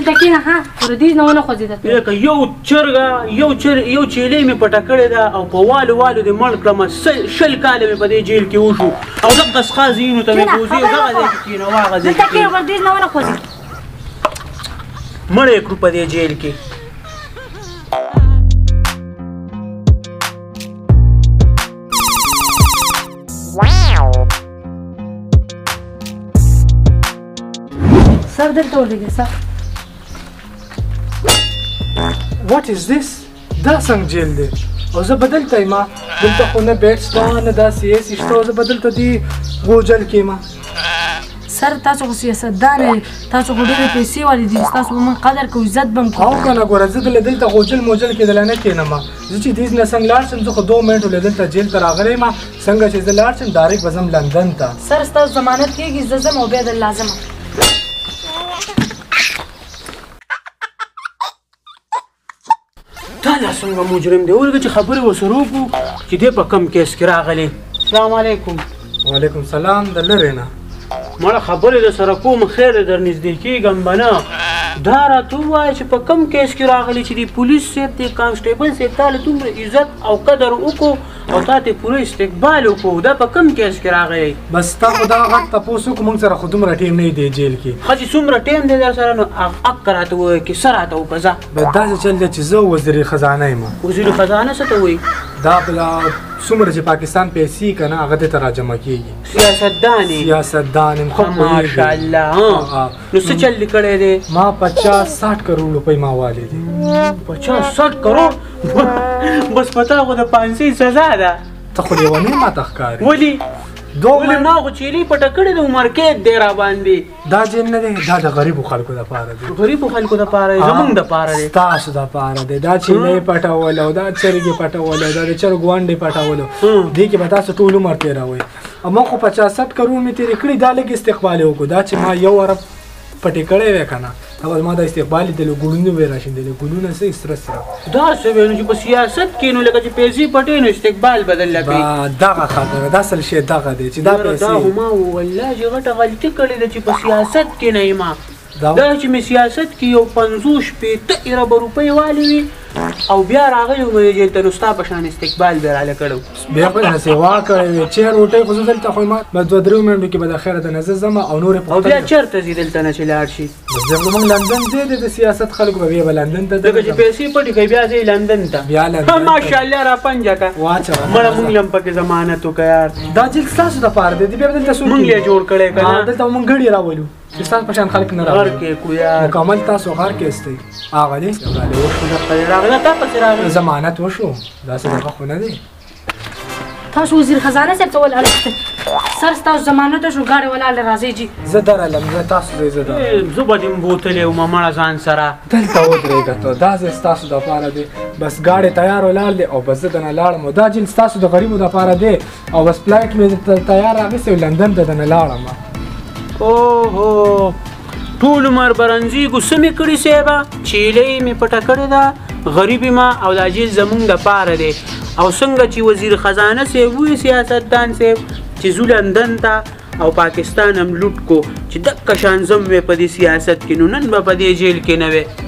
دلته کېنه ها پردیز نه ونه خوځېده لکه یو چرګه یو چیلۍ مې پټه کړې ده او په والو دې مړ کړمه 100 کاله مې په دې جیل کې وشو او دغه څخه ځینو ته مې بوزي دغه ځای کې کېنه هغه ځای دلته کېنه پردیز نه ونه خوځېده مړ یې کړو په دې جیل کې سر دلته ولګې سر What is this؟ دا څنګه جیل دی او زه به دلته یم دلته خو نه بیټ شته نه داسې ایسي شته او زه به دلته دې غوجل کې یم سر تاسو خو سیاستدان یې تاسو خو ډېرې پیسې والي دي ستاسو به موږ قدر کوو عزت به هم کوو او که نه ګوره زه دلته غوجل موجل کېدلی نه کښېنم زه چې دې نه څنګه لاړ شم زه خو 2 منټو له دلته جیل ته راغلی یم څنګه چې زه لاړ شم ډایرکټ به ځم لندن ته سر ستاسو ضمانت کېږي زه ځم او بیا در لازمه دا لا څنګه مجرم دی ولګه چې خبرې ورسره وکړو چې دی په کم کیس کې راغلی السلام علیکم وعلیکم سلام د لرې نه مړه خبرې در سره کوم خیر در نږدې کېږم به نه دا راته ووایه چې په کم کیس کې راغلی چې د پولیس صاحب د کانسټیبل صاحب تا له دومره عزت او قدر وکړو او تا ته پوره استقبال وکړو دا په کم کیس کې راغلی بس تا خو دا غږ تپوس وکړو موږ سره خو دومره ټیم نه دی جیل کې ښه چې څومره ټیم دی در سره نو حق راته ووایه چې څه راته وکړه ځه بس داسې چل دی چې زه وزیر خزانه یم وزیر خزانه څه ته وایي دا څومره چې پاکستان پیسې که نه هغه دې ته راجمع کېږي سیاستدان یې سیاستدان یم خو ماشاءالله نو څه چل دې کړی دی ما 50-60 کروڑ روپۍ ما والي دي 50-60 کروڑ بس پتا خو د پانسۍ سزا ده ته خو لیونی ماته ښکاري ولې ولې ما خو چیلي پټه کړې ده مرکز دی را باندې دا جیل نه دی دا د غریبو خلکو دپاره دی غریبو خلکو دپاره دی زمونږ دپاره دی ستاسو دپاره دی دا چیلۍ پټول او دا چرګې پټول او دا د چرګ ونډې پټولو دې کې به تاسو ټول عمر تېروئ او ما خو 50-60 کروڑ مې تېرې کړي دا لږ استقبال یې وکړو دا چې ما یو ارب پټې کړی وی که نه دا ما دا استقبال لیدلو ګلونه به یې راشیندلې ګلونه څه سره سره دا څه وی نو چې په سیاست کې نو لکه چې پیسې پټې نو استقبال بدل لګوي دغه خاطره دا اصل شی دغه دی چې دا پیسې دا خو ما والله چې غټه غلطي کړې ده چې په سیاست کې نه یم دا چې مې سیاست کې یو 50-60 ارب روپۍ والي وي او بیا راغلی مې جیل ته نو ستا په شان استقبال به راله کړو بیا خو نه سیوا کړی وی چیر روټۍ خو زه دلته خو ما 2-3 منټو کې به د خیره د نه زه ځم او نورې او بیا چېرته ځي دلته نه چې لاړ شي بس بیا خو موږ لندن ځای دی د سیاست خلکو به بیا به لندن ته ځکه چې پیسې پټې کړي بیا ځئ لندن ته بیا لندن ماشاءالله را پنجه که واچوه مړه موږ له هم پکې ضمانت وکړه یار دا جیل ستاسو دپاره دی بیا به دلته څوک موږ یې جوړ کړی که نه دلته موږ ګړي راولو چې ستاسو په شان خلک نه غر کې کړو یار مکمل تاسو غر کې استئ هغه دی راغله تا پسې راغله ضمانت وشو داسې دغه خو نه دی تاسو وزیر خزانه صاحب ته ولاړ سر ستاسو ضمانت وشو ګاډۍ ولاړ راځئ جي زه درلم زه تاسو ځئ زه درلم زه به دې بوتلې وم مړه ځان سره دلته ودرېږه ته دا ځای ستاسو دپاره دی بس ګاډۍ تیار ولاړ دی او بس زه دنه لاړم او دا جیل ستاسو د غریبو دپاره دی او بس فلایټ مې تیار راغیستی او لندن ته دنه لاړم اوهو ټول عمر برنځېږو څه مې کړي صاحبه چیلۍ مې پټه کړې ده غریب ما او دا جیل زمونږ دپاره دی او څنګه چې وزیر خزانه صاحب ووایي سیاستدان صاحب چې ځو لندن ته او پاکستان هم لوټ کو چې دقه شان زم وې په دې سیاست کې نو نن به په دې جیل کې نه وې